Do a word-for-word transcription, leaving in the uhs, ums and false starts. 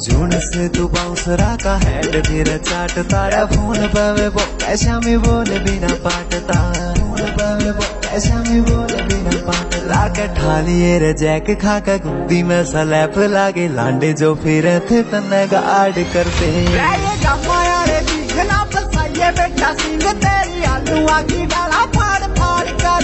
जून से तू बाउंसरा का हेड फिर चाट तारा फोन पावे वो कैसा में बोल बिना पाटता फोन पावे वो कैसा में बोल बिना पाट लाके ठालिए रे जैक खा का गुद्दी में सलैप लागे लांडे जो फिर थे तन्ने गार्ड करते ये जमाया रे दिखना फसाइए बेटा सिंह तेरी आलू आगी डाला फाड़ फाड़ कर